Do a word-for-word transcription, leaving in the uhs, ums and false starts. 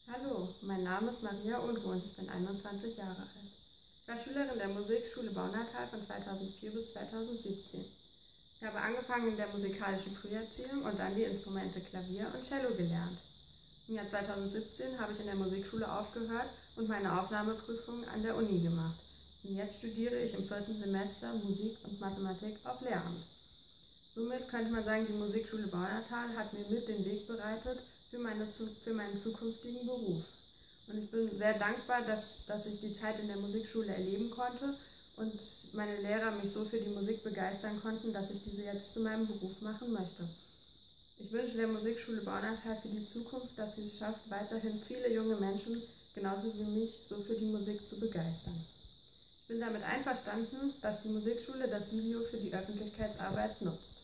Hallo, mein Name ist Maria Unruh und ich bin einundzwanzig Jahre alt. Ich war Schülerin der Musikschule Baunatal von zweitausendvier bis zweitausendsiebzehn. Ich habe angefangen in der musikalischen Früherziehung und dann die Instrumente Klavier und Cello gelernt. Im Jahr zweitausendsiebzehn habe ich in der Musikschule aufgehört und meine Aufnahmeprüfung an der Uni gemacht. Und jetzt studiere ich im vierten Semester Musik und Mathematik auf Lehramt. Somit könnte man sagen, die Musikschule Baunatal hat mir mit den Weg bereitet für, meine, für meinen zukünftigen Beruf. Und ich bin sehr dankbar, dass, dass ich die Zeit in der Musikschule erleben konnte und meine Lehrer mich so für die Musik begeistern konnten, dass ich diese jetzt zu meinem Beruf machen möchte. Ich wünsche der Musikschule Baunatal für die Zukunft, dass sie es schafft, weiterhin viele junge Menschen, genauso wie mich, so für die Musik zu begeistern. Ich bin damit einverstanden, dass die Musikschule das Video für die Öffentlichkeitsarbeit nutzt.